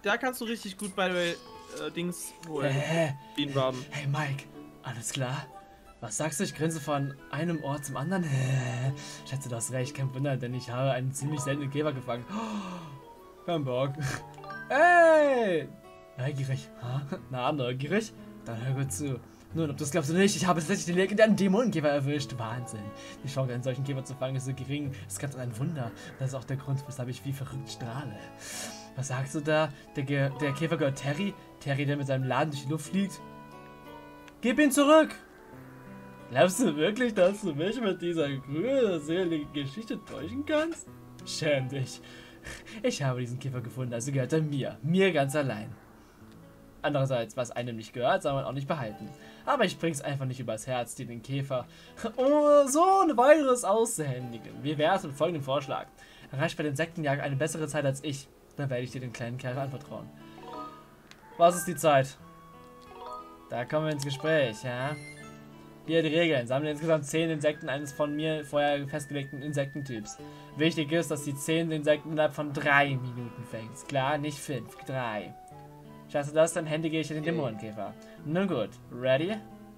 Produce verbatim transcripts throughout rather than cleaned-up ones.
da kannst du richtig gut bei äh, Dings holen. Hä? Bienenwaben. Hey Mike, alles klar? Was sagst du? Ich grinse von einem Ort zum anderen. Hä? Schätze, du hast recht. Kein Wunder, denn ich habe einen ziemlich seltenen Käfer gefangen. Oh, kein Bock. Hey! Neugierig. Ha? Na, neugierig? Dann hör gut zu. Nun, ob du es glaubst oder nicht, ich habe tatsächlich den legendären Dämonenkäfer erwischt. Wahnsinn. Die Chance, einen solchen Käfer zu fangen, ist so gering. Das ist ganz ein Wunder. Das ist auch der Grund, weshalb ich wie verrückt strahle. Was sagst du da? Der, Ge der Käfer gehört Terry? Terry, der mit seinem Laden durch die Luft fliegt? Gib ihn zurück! Glaubst du wirklich, dass du mich mit dieser grünseligen Geschichte täuschen kannst? Schäm dich. Ich habe diesen Käfer gefunden, also gehört er mir. Mir ganz allein. Andererseits, was einem nicht gehört, soll man auch nicht behalten. Aber ich bring's einfach nicht übers Herz, dir den Käfer oh, so ein weiteres auszuhändigen. Wie wär's mit folgendem Vorschlag? Erreicht bei den Insektenjagd eine bessere Zeit als ich, dann werde ich dir den kleinen Kerl anvertrauen. Was ist die Zeit? Da kommen wir ins Gespräch, ja? Hier die Regeln. Sammle insgesamt zehn Insekten eines von mir vorher festgelegten Insektentyps. Wichtig ist, dass die zehn Insekten innerhalb von drei Minuten fängst. Klar, nicht fünf, drei. Schaffst du das, dann händige ich dir den Dämonenkäfer. Nun gut, ready?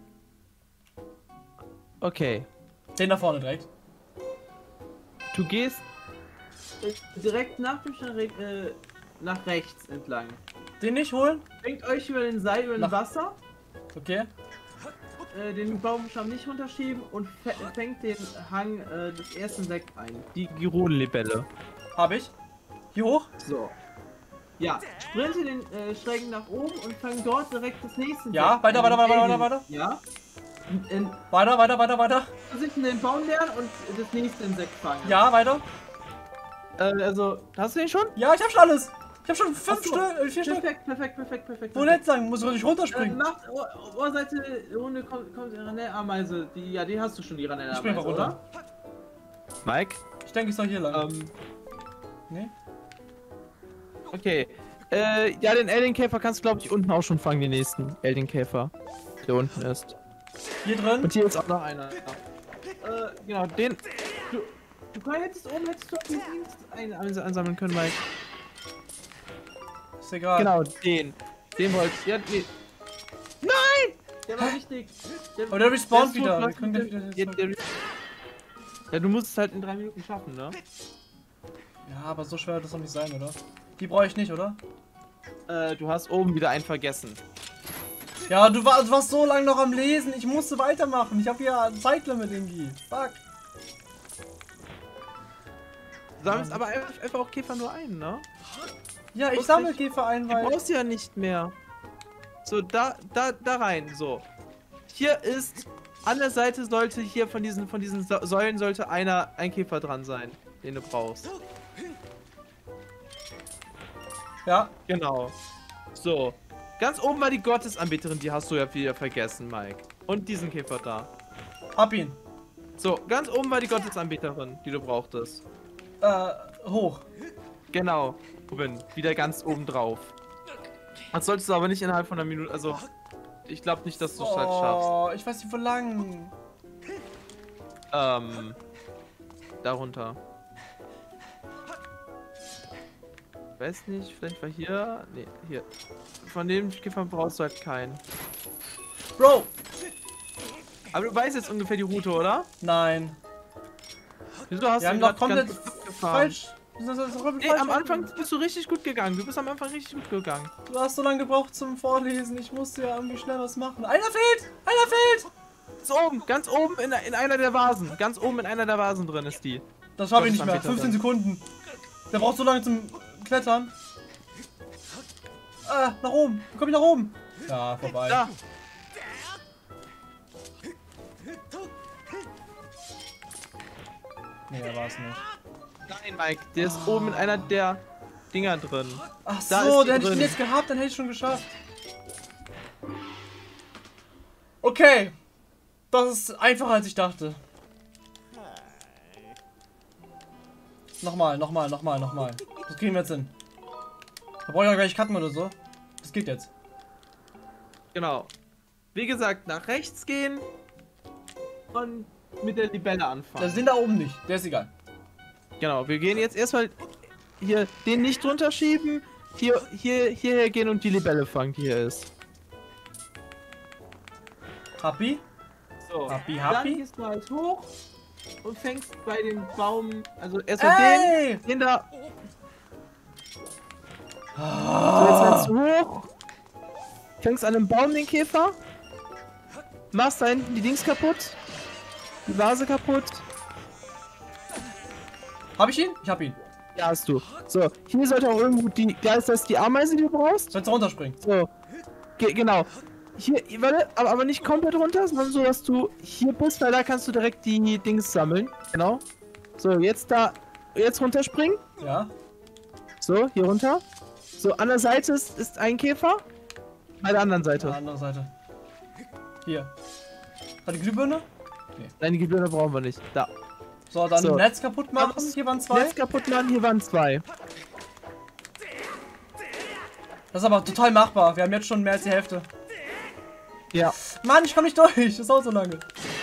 Okay. Den da vorne direkt. Du gehst direkt nach dem äh, nach rechts entlang. Den nicht holen? Fängt euch über den Seil, über nach den Wasser. Okay. Äh, den Baumstamm nicht runterschieben und fängt den Hang äh, des ersten Insekt ein. Die Gironenlibelle. Hab ich. Hier hoch? So. Ja, sprinte den äh, Schrägen nach oben und fang dort direkt das nächste Insekt. Ja, weiter, weiter, weiter, weiter, weiter. Ja. In, in, weiter, weiter, weiter, weiter. Sich in den Baum lernen und das nächste Insekt fangen. Ja, weiter. Äh, also, hast du den schon? Ja, ich hab schon alles. Ich hab schon fünf so. Stück, äh, vier Stück. Perfekt, perfekt, perfekt, perfekt. Wo nicht sagen, muss ich nicht runterspringen. Äh, macht Ohr, Ohrseite, Runde kommt, kommt die Ranell-Ameise. Die, ja, die hast du schon, die Ranell-Ameise, Ich spring mal runter. oder? Mike? Ich denke, ich soll hier lang. Ähm. Nee? Okay. Äh, ja, den Eldenkäfer kannst du, glaube ich, unten auch schon fangen, den nächsten Eldenkäfer. Der unten ist. Hier drin? Und hier ist auch noch einer. Ja. Äh, genau, den. Du, du hättest oben, hättest du auch die Dings ein, einsammeln können, Mike. Ist egal. Genau, den. Den wollte ich. Ja, nee. Nein! Der war wichtig. Der, Aber der respawnt wieder. Tot, Wir können der, der, der, der, ja, du musst es halt in drei Minuten schaffen, ne? Ja, aber so schwer wird das doch nicht sein, oder? Die brauche ich nicht, oder? Äh, du hast oben wieder einen vergessen. Ja, du, war, du warst so lange noch am Lesen. Ich musste weitermachen. Ich habe hier ein Zeitlimit irgendwie. Fuck. Du sammelst aber einfach, einfach auch Käfer nur einen, ne? Ja, ich sammle Käfer ein, weil... Du brauchst ja nicht mehr. So, da, da, da rein, so. Hier ist... An der Seite sollte hier von diesen, von diesen Säulen sollte einer, ein Käfer dran sein, den du brauchst. Ja. Genau. So. Ganz oben war die Gottesanbeterin, die hast du ja wieder vergessen, Mike. Und diesen Käfer da. Hab ihn. So, ganz oben war die Gottesanbeterin, die du brauchtest. Äh, hoch. Genau. Oben. Wieder ganz oben drauf. Das solltest du aber nicht innerhalb von einer Minute, also... Ich glaube nicht, dass du es halt schaffst. Oh, ich weiß nicht, wo lang. Ähm... Darunter. Ich weiß nicht, vielleicht war hier... Nee, hier. Von dem Käfer brauchst du halt keinen. Bro! Aber du weißt jetzt ungefähr die Route, oder? Nein. Wieso hast Wir du haben doch komplett falsch. Das ist doch nee, falsch am Anfang bist du richtig gut gegangen. Du bist am Anfang richtig gut gegangen. Du hast so lange gebraucht zum Vorlesen. Ich musste ja irgendwie schnell was machen. Einer fehlt! Einer fehlt! Ist oben, ganz oben in, in einer der Vasen. Ganz oben in einer der Vasen drin ist die. Das schaffe ich nicht mehr. fünfzehn Sekunden. Der braucht so lange zum Klettern. Ah, nach oben. Wie komme ich nach oben? Ja, vorbei. Da. Nee, da war es nicht. Nein, Mike, der ist oh. oben in einer der Dinger drin. Ach da so, der hätte ich drin. den jetzt gehabt, dann hätte ich schon geschafft. Okay. Das ist einfacher als ich dachte. Nochmal, nochmal, nochmal, nochmal. Das kriegen wir jetzt hin. Da brauche ich auch gleich cutten oder so. Das geht jetzt. Genau. Wie gesagt, nach rechts gehen und mit der Libelle anfangen. Das sind da oben nicht. Der ist egal. Genau, wir gehen jetzt erstmal hier den nicht drunter schieben, hier, hier, hierher gehen und die Libelle fangen, die hier ist. Happy? So, Happy, dann happy? gehst du halt hoch und fängst bei dem Baum, also erstmal Ey! den, den da. Ah. So, jetzt rennst du hoch, fängst an dem Baum den Käfer, machst da hinten die Dings kaputt, die Vase kaputt. Hab ich ihn? Ich hab ihn. Ja, hast du. So, hier sollte auch irgendwo die, da ist das die Ameise, die du brauchst. Sollst du runterspringen? So, Ge genau. Hier, warte, aber, aber nicht komplett runter, sondern so, dass du hier bist, weil da kannst du direkt die Dings sammeln. Genau. So, jetzt da, jetzt runterspringen. Ja. So, hier runter. So, an der Seite ist, ist ein Käfer. Bei der anderen Seite. Ja, andere Seite. Hier. Hat die Glühbirne? Nein, die Gebirge brauchen wir nicht. Da. So, dann So. Netz kaputt machen. Hier waren zwei. Netz kaputt machen, hier waren zwei. Das ist aber total machbar. Wir haben jetzt schon mehr als die Hälfte. Ja. Mann, ich komm nicht durch. Das dauert so lange.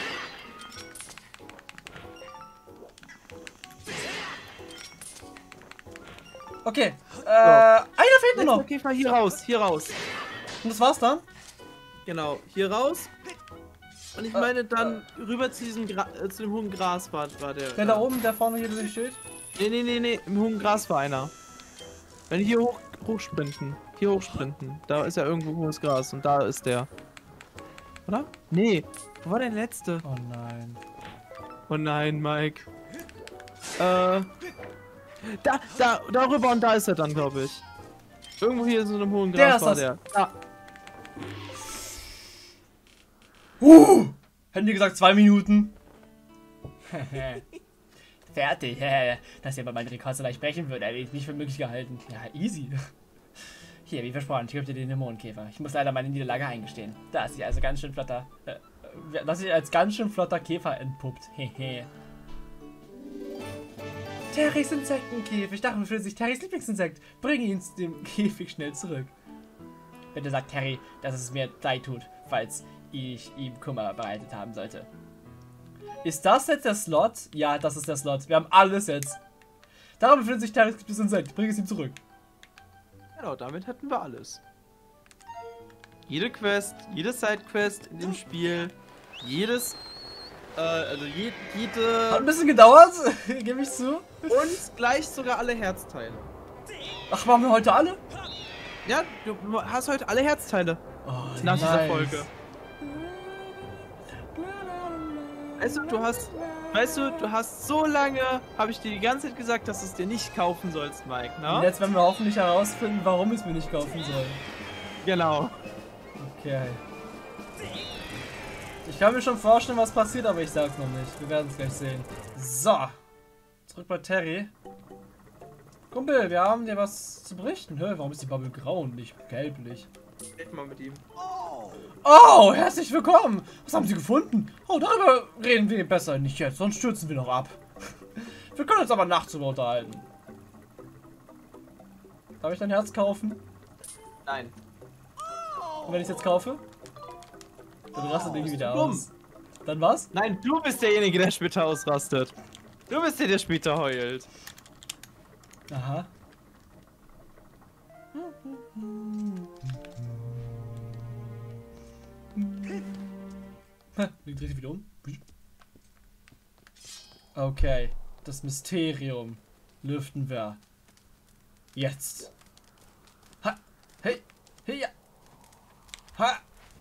Okay. Äh, einer fehlt nur noch. Letzter Käfer hier raus, hier raus. Und das war's dann? Genau, hier raus. Und ich Äh, meine dann rüber zu diesem Gra äh, zu dem hohen Gras war, war der. Der da oben, der vorne hier steht. Nee, nee, nee, nee, im hohen Gras war einer. Wenn hier hoch, hochsprinten. Hier hochsprinten. Da ist ja irgendwo hohes Gras und da ist der. Oder? Nee. Wo war der letzte? Oh nein. Oh nein, Mike. Äh. Da, da, darüber und da ist er dann, glaube ich. Irgendwo hier in so einem hohen Gras Der ist war das. der. Da. Uh, hätten die gesagt zwei Minuten. Fertig. Dass ihr bei meinem Rekord so leicht brechen würde, hätte ich nicht für möglich gehalten. Ja, easy. Hier, wie versprochen, ich gebe dir den Dämonenkäfer. Ich muss leider meine Niederlage eingestehen. Da ist sie also ganz schön flotter. Äh, das sich als ganz schön flotter Käfer entpuppt. Hehe. Terrys Insektenkäfig. Darum fühlt sich Terrys Lieblingsinsekt. Bring ihn zu dem Käfig schnell zurück. Bitte sagt Terry, dass es mir leid tut, falls ich ihm Kummer bereitet haben sollte. Ist das jetzt der Slot? Ja, das ist der Slot. Wir haben alles jetzt. Darum befindet sich Terrys Lieblingsinsekt. Bring es ihm zurück. Genau, damit hätten wir alles. Jede Quest, jede Sidequest in dem Spiel, jedes, äh, also je, jede... Hat ein bisschen gedauert, gebe ich zu. Und gleich sogar alle Herzteile. Ach, waren wir heute alle? Ja, du hast heute alle Herzteile Oh, nach dieser nice. Folge. Weißt du, du hast, weißt du, du hast so lange, habe ich dir die ganze Zeit gesagt, dass du es dir nicht kaufen sollst, Mike, ne? Und jetzt werden wir hoffentlich herausfinden, warum ich es mir nicht kaufen soll. Genau. Okay. Ich kann mir schon vorstellen, was passiert, aber ich sag's noch nicht. Wir werden es gleich sehen. So. Zurück bei Terry. Kumpel, wir haben dir was zu berichten. Hä, warum ist die Bubble grau und nicht gelblich? Red mal mit ihm. Oh, herzlich willkommen. Was haben Sie gefunden? Oh, darüber reden wir besser nicht jetzt, sonst stürzen wir noch ab. Wir können uns aber nachts über unterhalten. Darf ich dein Herz kaufen? Nein. Und wenn ich es jetzt kaufe? Dann rastet irgendwie wieder dumm. aus. Dann was? Nein, du bist derjenige, der später ausrastet. Du bist der, der später heult. Aha. Wie dreht sich wieder um? Okay, das Mysterium lüften wir jetzt. Ha, hey, hey, ja. Ha.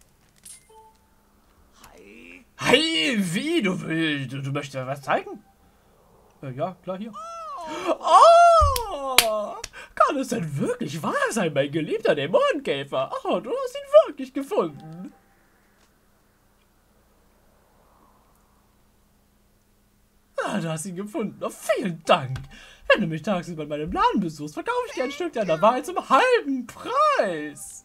Hi, wie du willst, du, du möchtest was zeigen? Äh, ja, klar, hier. Oh, kann es denn wirklich wahr sein, mein geliebter Dämonenkäfer? Oh, du hast ihn wirklich gefunden. Ah, du hast ihn gefunden. Oh, vielen Dank. Wenn du mich tagsüber in meinem Laden besuchst, verkaufe ich dir ein Stück deiner Wahl zum halben Preis.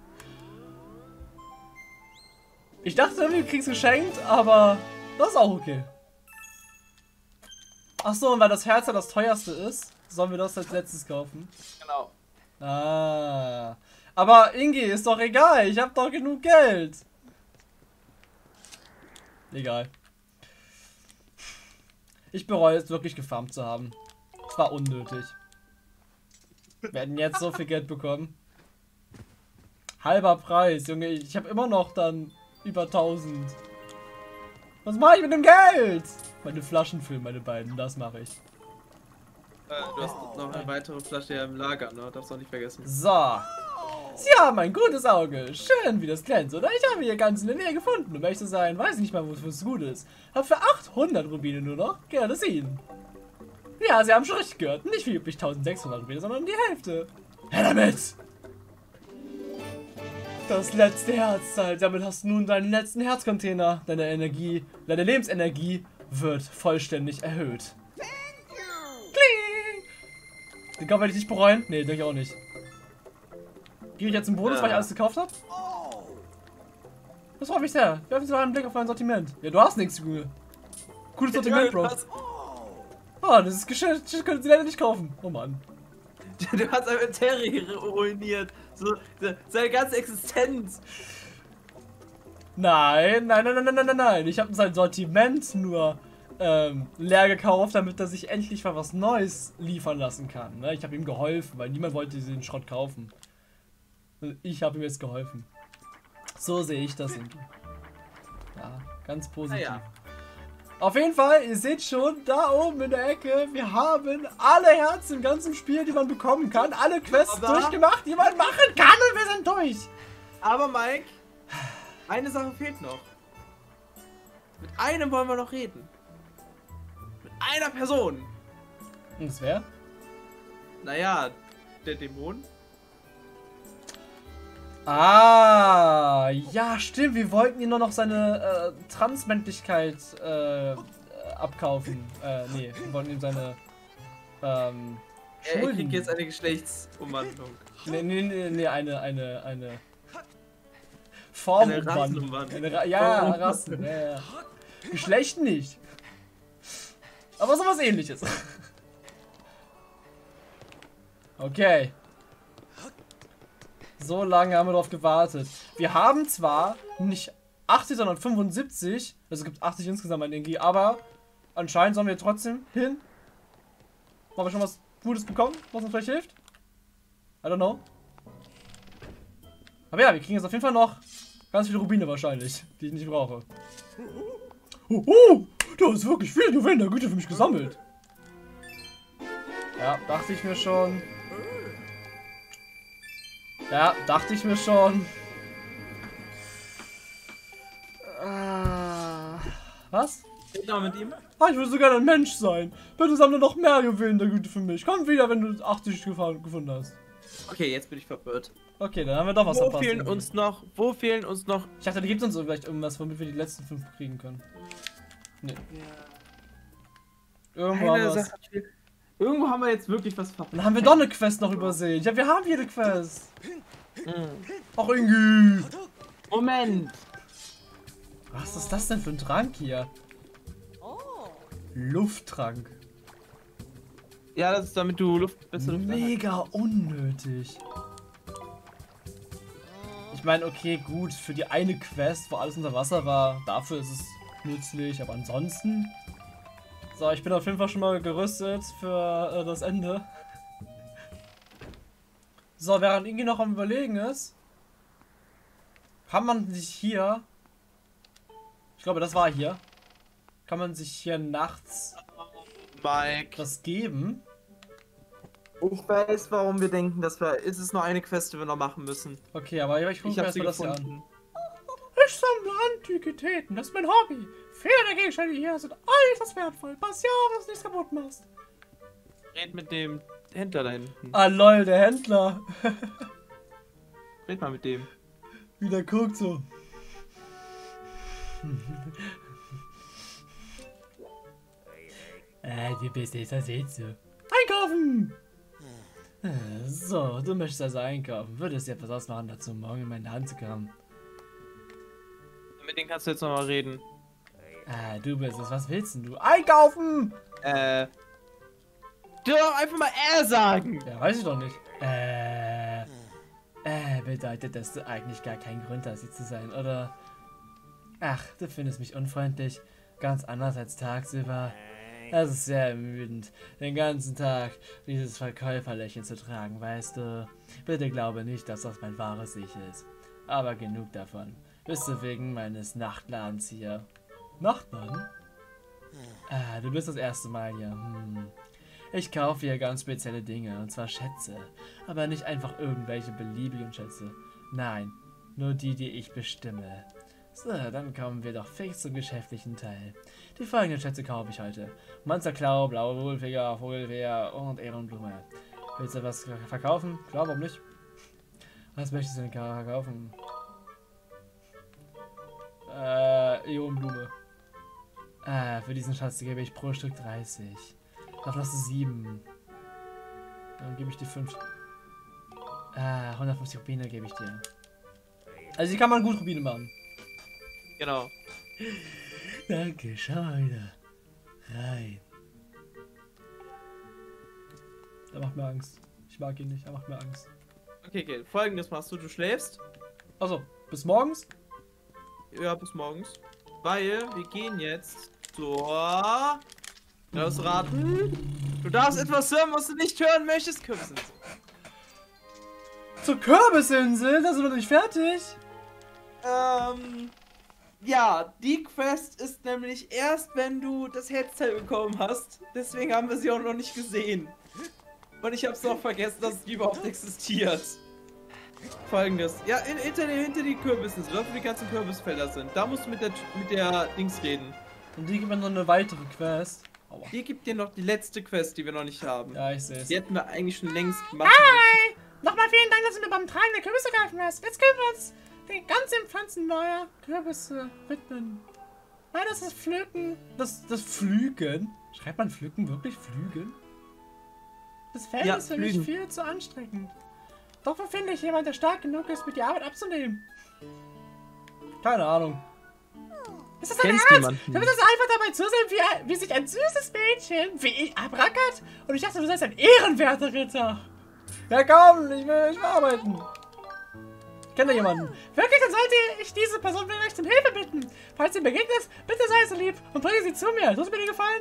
Ich dachte, du kriegst geschenkt, aber das ist auch okay. Ach so, und weil das Herz ja das teuerste ist, sollen wir das als letztes kaufen. Genau. Ah. Aber Ingi, ist doch egal. Ich habe doch genug Geld. Egal. Ich bereue es wirklich gefarmt zu haben. Es war unnötig. Wir werden jetzt so viel Geld bekommen. Halber Preis, Junge. Ich habe immer noch dann über tausend. Was mache ich mit dem Geld? Meine Flaschen füllen, meine beiden. Das mache ich. Äh, du hast noch eine weitere Flasche hier im Lager, ne? Darfst du auch nicht vergessen. So. Sie haben ein gutes Auge. Schön, wie das glänzt, oder? Ich habe hier ganz in der Nähe gefunden. Um ehrlich zu sein, weiß ich nicht mal, wofür es gut ist. Hab für achthundert Rubine nur noch. Gerne sehen. Ja, Sie haben schon richtig gehört. Nicht wie üblich eintausendsechshundert Rubine, sondern die Hälfte. Her damit! Das letzte Herzzeit. Damit hast du nun deinen letzten Herzcontainer. Deine Energie, deine Lebensenergie wird vollständig erhöht. Kling! Den Kauf werde ich nicht bereuen. Nee, denke ich auch nicht. Gehe ich jetzt im Bonus, ja, weil ich alles gekauft habe? Das freut mich sehr. Werfen Sie mal einen Blick auf mein Sortiment. Ja, du hast nichts, Junge. Gutes Sortiment, Bro. Oh, das ist Geschäft. Das können Sie leider nicht kaufen. Oh Mann. Du hast einfach Terry ruiniert. So, seine ganze Existenz. Nein, nein, nein, nein, nein, nein, nein. Ich habe sein Sortiment nur ähm, leer gekauft, damit er sich endlich mal was Neues liefern lassen kann. Ne? Ich habe ihm geholfen, weil niemand wollte den Schrott kaufen. Ich habe ihm jetzt geholfen. So sehe ich das irgendwie. Ja, ganz positiv. Ja. Auf jeden Fall, ihr seht schon, da oben in der Ecke, wir haben alle Herzen im ganzen Spiel, die man bekommen kann. Alle Quests aber durchgemacht, die man machen kann, und wir sind durch. Aber Mike, eine Sache fehlt noch. Mit einem wollen wir noch reden. Mit einer Person. Und das wer? Naja, der Dämon. Ah, ja, stimmt. Wir wollten ihn nur noch seine äh, Transmännlichkeit äh, abkaufen. Äh, nee, wir wollten ihm seine ähm, er, er kriegt jetzt eine Geschlechtsumwandlung. Nee, nee, nee, nee, eine, eine, eine Formumwandlung. Eine Ra ja, Rassen. Ja, ja. Geschlecht nicht. Aber sowas ähnliches. Okay. So lange haben wir darauf gewartet. Wir haben zwar nicht achtzig, sondern fünfundsiebzig. Also es gibt achtzig insgesamt an Energie, aber anscheinend sollen wir trotzdem hin. Haben wir schon was Gutes bekommen, was uns vielleicht hilft? I don't know. Aber ja, wir kriegen jetzt auf jeden Fall noch ganz viele Rubine wahrscheinlich, die ich nicht brauche. Oh, oh, da ist wirklich viel Juwelen der Güte für mich gesammelt. Ja, dachte ich mir schon. Ja, dachte ich mir schon. Ah, was? Ich noch mit ihm? Ah, ich würde so gerne ein Mensch sein. Bitte sammle noch mehr Juwelen der Güte für mich. Komm wieder, wenn du achtzig gefunden hast. Okay, jetzt bin ich verwirrt. Okay, dann haben wir doch was wo verpasst. Fehlen irgendwie. uns noch, wo fehlen uns noch... Ich dachte, da gibt es uns vielleicht irgendwas, womit wir die letzten fünf kriegen können. Nee. Irgendwo haben, Sache, Irgendwo haben wir jetzt wirklich was verpasst. Dann haben wir doch eine Quest noch übersehen. Ja, wir haben jede Quest. Mhm. Ach, irgendwie. Moment. Was ist das denn für ein Trank hier? Lufttrank. Ja, das ist damit du Luft besser Luft Mega unnötig. Ich meine, okay, gut, für die eine Quest, wo alles unter Wasser war, dafür ist es nützlich, aber ansonsten... So, ich bin auf jeden Fall schon mal gerüstet für äh, das Ende. So, während Ingi noch am Überlegen ist, kann man sich hier... Ich glaube, das war hier. Kann man sich hier nachts Mike. was geben? Ich weiß, warum wir denken, dass wir... Es ist nur eine Quest, die wir noch machen müssen. Okay, aber ich gucke Ich mir habe sie erstmal das hier gefunden. an. Ich sammle Antiquitäten, das ist mein Hobby. Viele der Gegenstände hier sind äußerst wertvoll. Pass ja auf, dass du nichts kaputt machst. Red mit dem Händler da hinten. Ah lol, der Händler. Red mal mit dem. Wie der guckt so. äh, du bist jetzt, das jetzt so. Einkaufen! So, du möchtest also einkaufen. Würdest dir etwas ausmachen, dazu morgen in meine Hand zu kommen? Mit denen kannst du jetzt nochmal reden. Ah, du bist es. Was willst denn du? Einkaufen! Äh. Du doch einfach mal er sagen! Ja, weiß ich doch nicht. Äh. Äh, bedeutet, dass du eigentlich gar keinen Grund hast, hier zu sein, oder? Ach, du findest mich unfreundlich. Ganz anders als tagsüber. Das ist sehr ermüdend, den ganzen Tag dieses Verkäuferlächeln zu tragen, weißt du? Bitte glaube nicht, dass das mein wahres Ich ist. Aber genug davon. Bist du wegen meines Nachtladens hier? Nachtladen? Ah, du bist das erste Mal hier. Hm. Ich kaufe hier ganz spezielle Dinge, und zwar Schätze. Aber nicht einfach irgendwelche beliebigen Schätze. Nein, nur die, die ich bestimme. So, dann kommen wir doch fix zum geschäftlichen Teil. Die folgenden Schätze kaufe ich heute. Monsterklau, blaue Wohlfinger, Vogelwehr und Ehrenblume. Willst du was verkaufen? Klar, warum nicht? Was möchtest du denn verkaufen? Äh, Ehrenblume. Ah, für diesen Schatz gebe ich pro Stück dreißig. Davon hast du sieben. Dann gebe ich dir fünf. Ah, hundertfünfzig Rubine gebe ich dir. Also die kann man gut Rubine machen. Genau. Danke, schau wieder. Rein. Er macht mir Angst. Ich mag ihn nicht, er macht mir Angst. Okay, okay. Folgendes machst du, du schläfst. Also, bis morgens? Ja, bis morgens. Weil wir gehen jetzt zur... Lass raten. Du darfst etwas hören, was du nicht hören möchtest. Kürbisinsel. Zur Kürbisinsel? Da sind wir noch nicht fertig. Ähm... Ja, die Quest ist nämlich erst, wenn du das Headset bekommen hast. Deswegen haben wir sie auch noch nicht gesehen. Und ich hab's auch vergessen, dass die überhaupt existiert. Folgendes. Ja, in, hinter, den, hinter die Kürbissen, dort wo die ganzen Kürbisfelder sind. Da musst du mit der, mit der Dings reden. Und die gibt mir noch eine weitere Quest. Aua. Die gibt dir noch die letzte Quest, die wir noch nicht haben. Ja, ich sehe es. Die hätten wir eigentlich schon längst gemacht. Hi! Nochmal vielen Dank, dass du mir beim Tragen der Kürbisse geholfen hast. Jetzt können wir uns den ganzen Pflanzen neuer Kürbisse widmen. Nein, das ist Pflücken. Das, das Pflügen? Schreibt man Pflücken wirklich Pflügen? Das Feld Ja, ist für mich Pflügen. viel zu anstrengend. Doch wo finde ich jemand, der stark genug ist, mir die Arbeit abzunehmen? Keine Ahnung. Ist das dein Kennst Ernst? jemanden? Du willst einfach dabei zusehen, wie, wie sich ein süßes Mädchen wie ich abrackert? Und ich dachte, du seist ein ehrenwerter Ritter. Ja komm, ich will, ich will arbeiten. Ich kenne da jemanden. Wirklich, dann sollte ich diese Person vielleicht um Hilfe bitten. Falls sie begegnet, bitte sei so lieb und bringe sie zu mir. Tut mir dir gefallen?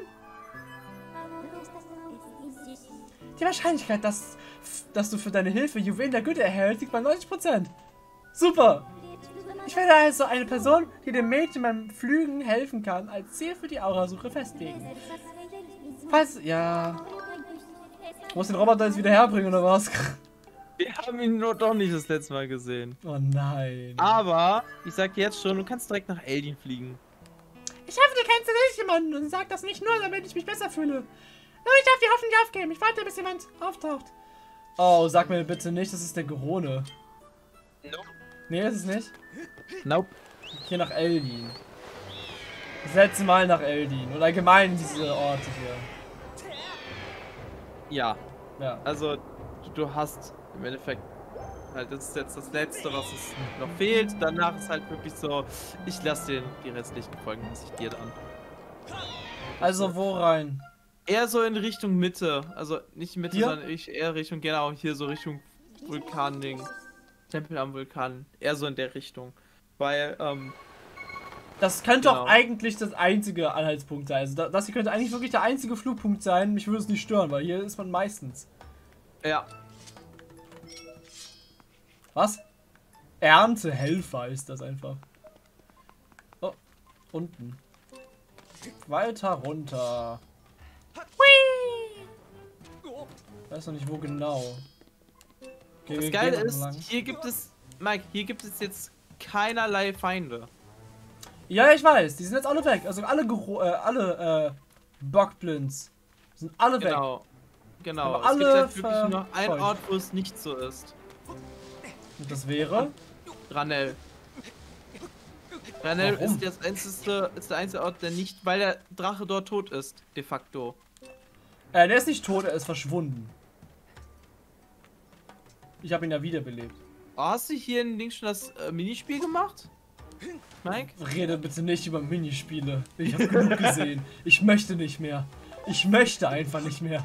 Die Wahrscheinlichkeit, dass, dass du für deine Hilfe Juwelen der Güte erhältst, liegt bei neunzig Prozent. Super! Ich werde also eine Person, die dem Mädchen beim Pflügen helfen kann, als Ziel für die Aurasuche festlegen. Falls... ja... Ich muss den Roboter jetzt wieder herbringen, oder was? Wir haben ihn nur doch nicht das letzte Mal gesehen. Oh nein. Aber, ich sag jetzt schon, du kannst direkt nach Eldin fliegen. Ich hoffe, du kennst tatsächlich jemanden und sag das nicht nur, damit ich mich besser fühle. Nur ich darf die Hoffnung nicht aufgeben. Ich warte, bis jemand auftaucht. Oh, sag mir bitte nicht, das ist der Gerone. Nope. Nee, ist es nicht. Nope. Hier nach Eldin. Das letzte Mal nach Eldin. Und allgemein diese Orte hier. Ja. Ja. Also, du, du hast im Endeffekt halt, das ist jetzt das Letzte, was es noch fehlt. Danach ist halt wirklich so, ich lasse dir die restlichen Folgen, lasse ich dir dann. Also wo rein? Eher so in Richtung Mitte. Also nicht Mitte, Hier? sondern ich eher Richtung, genau, hier so Richtung Vulkan-Ding. Tempel am Vulkan. Eher so in der Richtung. Weil, ähm, Das könnte Genau. auch eigentlich das einzige Anhaltspunkt sein. Also da- das hier könnte eigentlich wirklich der einzige Flugpunkt sein. Mich würde es nicht stören, weil hier ist man meistens. ja. Was? Erntehelfer ist das einfach. Oh, unten. Weiter runter. Hui! Ich weiß noch nicht, wo genau. Okay, Das wir Geile gehen ist, lang. hier gibt es, Mike, hier gibt es jetzt keinerlei Feinde. Ja, ich weiß. Die sind jetzt alle weg. Also alle Gero äh, alle äh, Bockblins sind alle weg. Genau. Genau. Aber Es gibt alle halt wirklich nur einen verfolgt. Ort, wo es nicht so ist. Und das wäre? Ranel. Ranel Warum? ist, das einzige, ist der einzige Ort, der nicht, weil der Drache dort tot ist, de facto. Äh, der ist nicht tot, er ist verschwunden. Ich habe ihn ja wiederbelebt. Oh, hast du hier in Ding schon das äh, Minispiel gemacht? Mike? Rede bitte nicht über Minispiele. Ich habe genug gesehen. Ich möchte nicht mehr. Ich möchte einfach nicht mehr.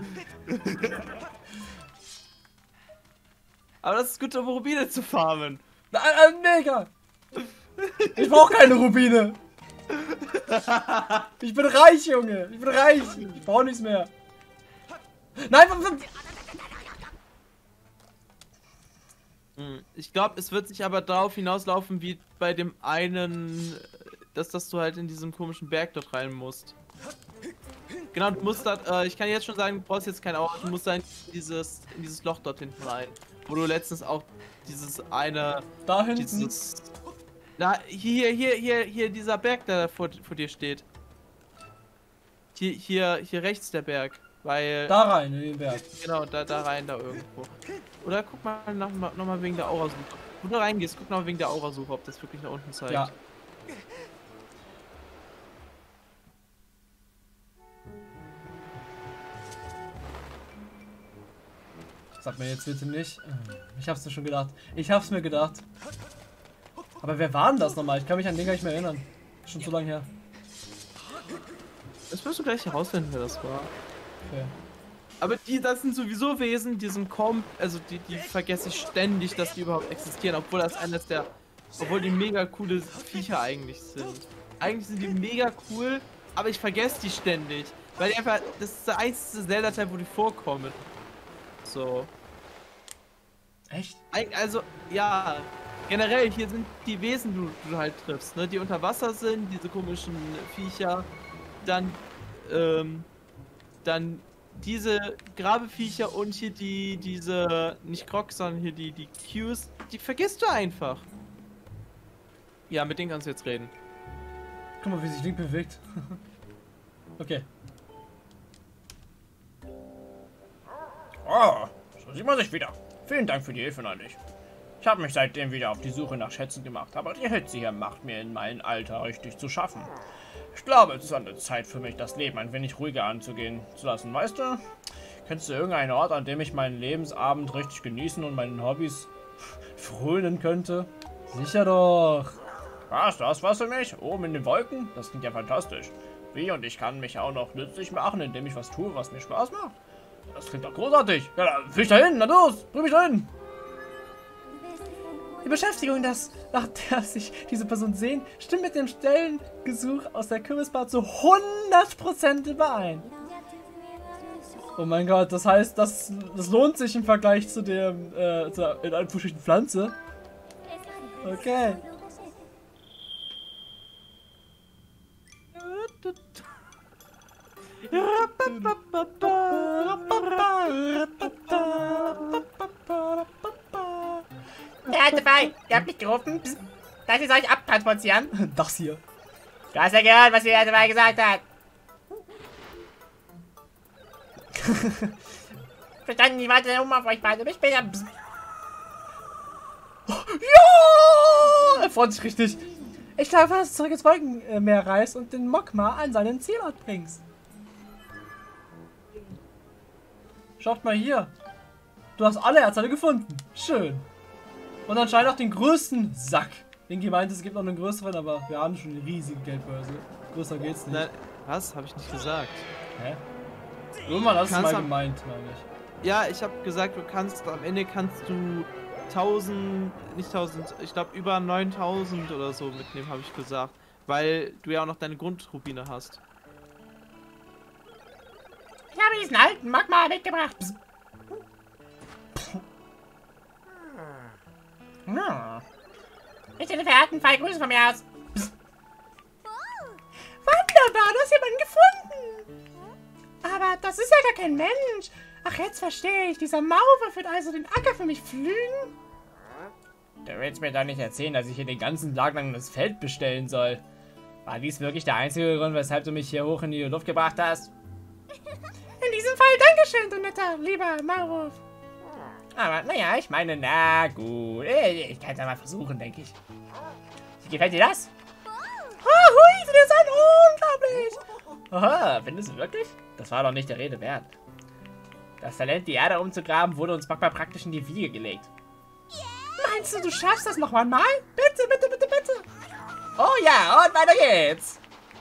Aber das ist gut, um Rubine zu farmen. Na, äh, mega! Ich brauche keine Rubine. Ich bin reich, Junge. Ich bin reich. Ich brauche nichts mehr. Nein, ich glaube, es wird sich aber darauf hinauslaufen, wie bei dem einen, dass, dass du halt in diesem komischen Berg dort rein musst. Genau, du musst da, äh, ich kann jetzt schon sagen, du brauchst jetzt kein Auto, du musst da in dieses, in dieses Loch dort hinten rein. Wo du letztens auch dieses eine, da hinten. Dieses, na, hier, hier, hier, hier, dieser Berg, der vor, vor dir steht. Hier, hier, hier rechts der Berg, weil... Da rein, in den Berg. Genau, da, da rein, da irgendwo. Oder guck mal nochmal noch mal wegen der Aurasuche. Wo du reingehst, guck mal wegen der Aurasuche, ob das wirklich nach unten zeigt. Ja. Sag mir jetzt bitte nicht. Ich hab's mir schon gedacht. Ich hab's mir gedacht. Aber wer war denn das nochmal? Ich kann mich an den gar nicht mehr erinnern. Schon zu lange her. Das wirst du gleich herausfinden, wer das war. Okay. Aber die, das sind sowieso Wesen, die sind kaum, also die, die vergesse ich ständig, dass die überhaupt existieren, obwohl das eines der, obwohl die mega coole Viecher eigentlich sind. Eigentlich sind die mega cool, aber ich vergesse die ständig, weil die einfach, das ist der einzige Zelda-Teil, wo die vorkommen. So. Echt? Also, ja, generell, hier sind die Wesen, die du halt triffst, ne, die unter Wasser sind, diese komischen Viecher, dann, ähm, dann diese Grabeviecher und hier die, diese, nicht Crocs, sondern hier die, die Qs, die vergisst du einfach. Ja, mit denen kannst du jetzt reden. Guck mal, wie sich Link bewegt. Okay. Oh, so sieht man sich wieder. Vielen Dank für die Hilfe neulich. Ich habe mich seitdem wieder auf die Suche nach Schätzen gemacht, aber die Hitze hier macht mir in meinem Alter richtig zu schaffen. Ich glaube, es ist an der Zeit für mich, das Leben ein wenig ruhiger anzugehen zu lassen. Weißt du, kennst du irgendeinen Ort, an dem ich meinen Lebensabend richtig genießen und meinen Hobbys frönen könnte? Sicher doch. Was, das was für mich? Oben in den Wolken? Das klingt ja fantastisch. Wie, und ich kann mich auch noch nützlich machen, indem ich was tue, was mir Spaß macht? Das klingt doch großartig. Ja, dann flieg da hin, na los, bring mich da hin. Die Beschäftigung, das, nach der sich diese Person sehen, stimmt mit dem Stellengesuch aus der Kürbisbar zu hundert Prozent überein. Oh mein Gott, das heißt, das, das lohnt sich im Vergleich zu dem, äh, zur, in Anführungsstrichen Pflanze. Okay. Der alte Fei, ihr habt mich gerufen. Psst. Darf ich euch abtransportieren? Das hier. Du hast ja gehört, was der alte Fei gesagt hat. Verstanden, ich warte um auf euch beide. Bis später. Psst. Ja! Er freut sich richtig. Ich glaube, dass du zurück ins Wolkenmeer reist und den Mokma an seinen Zielort bringst. Schaut mal hier. Du hast alle Erzteile gefunden. Schön. Und anscheinend auch den größten Sack. Irgendwie meint es gibt noch einen größeren, aber wir haben schon eine riesige Geldbörse. Größer geht's nicht. Nein, was? Habe ich nicht gesagt. Hä? Irgendwann hast du es mal am- gemeint, meine ich. Ja, ich habe gesagt, du kannst, am Ende kannst du tausend, nicht tausend, ich glaube über neuntausend oder so mitnehmen, habe ich gesagt. Weil du ja auch noch deine Grundrubine hast. Ich habe diesen alten Magma mitgebracht. Psst. Ja. Ich den verehrten Fei Grüße von mir aus. Psst. Wunderbar, du hast jemanden gefunden. Aber das ist ja gar kein Mensch. Ach, jetzt verstehe ich. Dieser Maurer wird also den Acker für mich pflügen? Du willst mir doch nicht erzählen, dass ich hier den ganzen Tag lang das Feld bestellen soll. War dies wirklich der einzige Grund, weshalb du mich hier hoch in die Luft gebracht hast? In diesem Fall Dankeschön, du netter, lieber Maulwurf. Aber naja, ich meine, na gut. Ich kann es ja mal versuchen, denke ich. Wie gefällt dir das? Oh, hui, das ist ein unglaublich. Aha, findest du wirklich? Das war doch nicht der Rede wert. Das Talent, die Erde umzugraben, wurde uns manchmal praktisch in die Wiege gelegt. Meinst du, du schaffst das noch einmal? Bitte, bitte, bitte, bitte. Oh ja, und weiter geht's.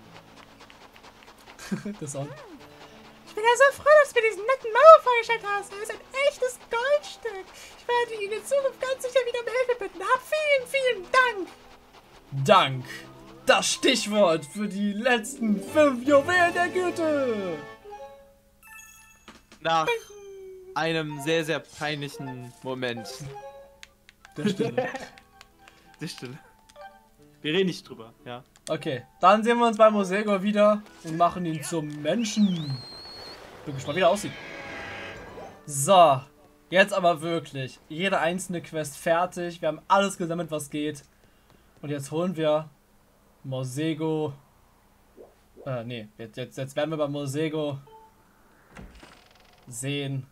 Das auch. Ich bin ja so froh, dass du mir diesen netten Mauer vorgestellt hast. Er ist ein echtes Goldstück. Ich werde ihn in Zukunft ganz sicher wieder um Hilfe bitten. Hab vielen, vielen Dank. Dank. das Stichwort für die letzten fünf Juwelen der Güte. Nach einem sehr, sehr peinlichen Moment. Der Stille. Die Stille. Wir reden nicht drüber, ja. Okay, dann sehen wir uns bei Mosego wieder und machen ihn zum Menschen. Bin gespannt, wie er aussieht. So, jetzt aber wirklich. Jede einzelne Quest fertig. Wir haben alles gesammelt, was geht. Und jetzt holen wir Mosego. Äh, nee, jetzt, jetzt, jetzt werden wir bei Mosego sehen,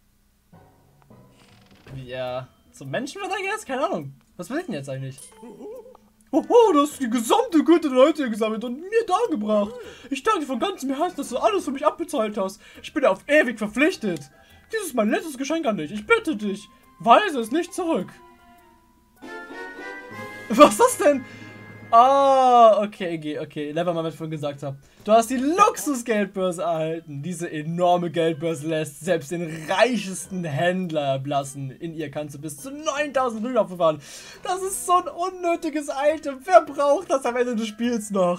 wie er zum Menschen wird, jetzt? Keine Ahnung. Was will denn jetzt eigentlich? Oho, du hast die gesamte Güte der Leute gesammelt und mir dargebracht. Ich danke dir von ganzem Herzen, dass du alles für mich abbezahlt hast. Ich bin dir auf ewig verpflichtet. Dies ist mein letztes Geschenk an dich. Ich bitte dich, weise es nicht zurück. Was ist das denn? Ah, okay, okay, okay. Never mal, was ich vorhin gesagt habe. Du hast die Luxus-Geldbörse erhalten. Diese enorme Geldbörse lässt selbst den reichesten Händler erblassen. In ihr kannst du bis zu neuntausend Rüben aufbewahren. Das ist so ein unnötiges Item. Wer braucht das am Ende des Spiels noch?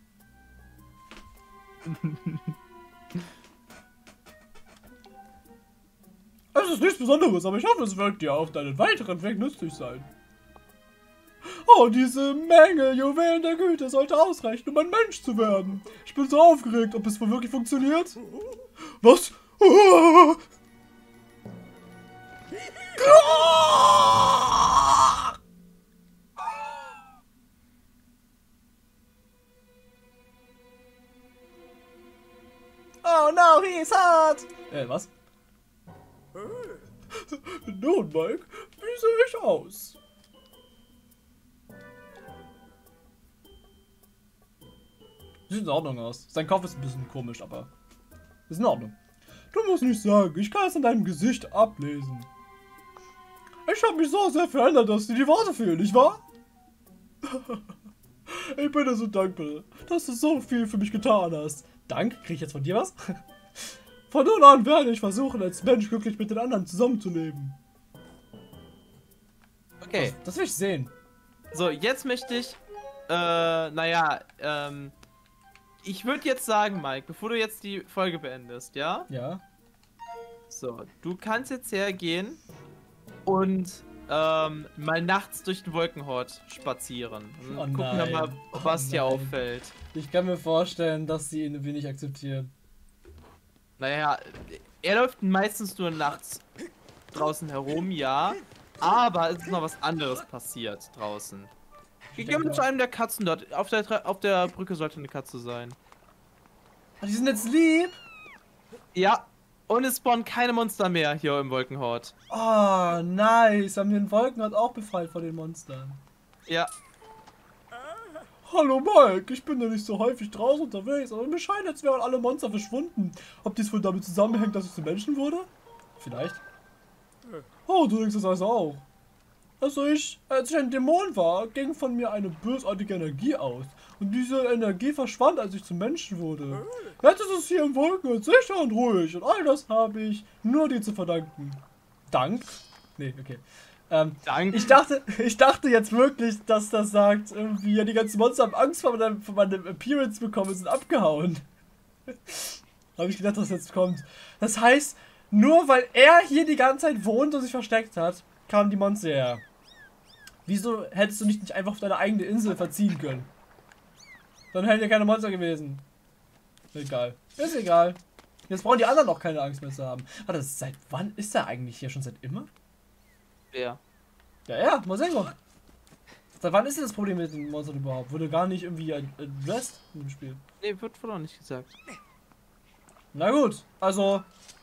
Es ist nichts Besonderes, aber ich hoffe, es wird dir auf deinen weiteren Weg nützlich sein. Oh, diese Menge Juwelen der Güte sollte ausreichen, um ein Mensch zu werden. Ich bin so aufgeregt, ob es wohl wirklich funktioniert. Was? Oh, oh no, he's hot! Äh, was? Nun, Mike, wie sehe ich aus? Sieht in Ordnung aus. Sein Kopf ist ein bisschen komisch, aber ist in Ordnung. Du musst nicht sagen, ich kann es an deinem Gesicht ablesen. Ich habe mich so sehr verändert, dass dir die Worte fehlen, nicht wahr? Ich bin dir so dankbar, dass du so viel für mich getan hast. Dank? Krieg ich jetzt von dir was? Von nun an werde ich versuchen, als Mensch glücklich mit den anderen zusammenzuleben. Okay. Das, das will ich sehen. So, jetzt möchte ich, äh, naja, ähm, ich würde jetzt sagen, Mike, bevor du jetzt die Folge beendest, ja? Ja. So, du kannst jetzt hergehen und, ähm, mal nachts durch den Wolkenhort spazieren. Und Oh gucken wir nein. mal, was Oh dir nein. auffällt. Ich kann mir vorstellen, dass sie ihn irgendwie nicht akzeptieren. Naja, er läuft meistens nur nachts draußen herum, ja. Aber es ist noch was anderes passiert draußen. Wir gehen zu einem der Katzen dort. Auf der, Tre- auf der Brücke sollte eine Katze sein. Ah, die sind jetzt lieb. Ja, und es spawnen keine Monster mehr hier im Wolkenhort. Oh, nice. Haben den Wolkenhort auch befreit von den Monstern. Ja, Hallo Mike, ich bin ja nicht so häufig draußen unterwegs, aber mir scheint, als wären alle Monster verschwunden. Ob dies wohl damit zusammenhängt, dass ich zum Menschen wurde? Vielleicht. Oh, du denkst das also auch. Also ich, als ich ein Dämon war, ging von mir eine bösartige Energie aus. Und diese Energie verschwand, als ich zum Menschen wurde. Jetzt ist es hier im Wolkenhort sicher und ruhig. Und all das habe ich nur dir zu verdanken. Dank? Nee, okay. Ähm, danke. ich dachte, ich dachte jetzt wirklich, dass das sagt, irgendwie, ja, die ganzen Monster haben Angst vor meinem, vor meinem Appearance bekommen und sind abgehauen. Habe ich gedacht, dass jetzt kommt. Das heißt, nur weil er hier die ganze Zeit wohnt und sich versteckt hat, kamen die Monster her. Wieso hättest du dich nicht einfach auf deine eigene Insel verziehen können? Dann hätten ja keine Monster gewesen. Egal. Ist egal. Jetzt brauchen die anderen auch keine Angst mehr zu haben. Warte, seit wann ist er eigentlich hier? Schon seit immer? Ja. Ja, ja, mal sehen. Seit wann ist denn das Problem mit den Monstern überhaupt? Wurde gar nicht irgendwie addressed in dem Spiel. Nee, wird wohl auch nicht gesagt. Na gut, also.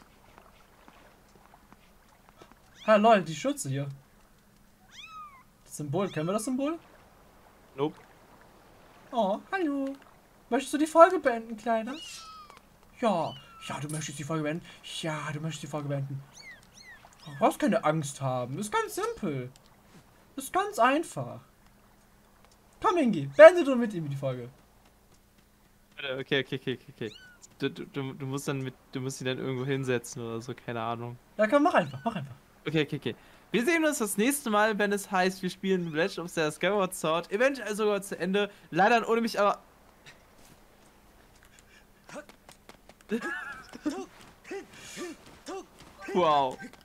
Ha, lol, die Schürze hier. Das Symbol, kennen wir das Symbol? Nope. Oh, hallo. Möchtest du die Folge beenden, Kleiner? Ja, ja, du möchtest die Folge beenden. Ja, du möchtest die Folge beenden. Du brauchst keine Angst haben. Ist ganz simpel. Ist ganz einfach. Komm, Ingi, beende du mit ihm die Folge. Okay, okay, okay, okay, okay. Du, du, du du musst dann mit, du musst ihn dann irgendwo hinsetzen oder so, keine Ahnung. Ja, komm, mach einfach, mach einfach. Okay, okay, okay. Wir sehen uns das nächste Mal, wenn es heißt, wir spielen Legend of Zelda Skyward Sword. Eventuell sogar zu Ende. Leider ohne mich, aber... Wow.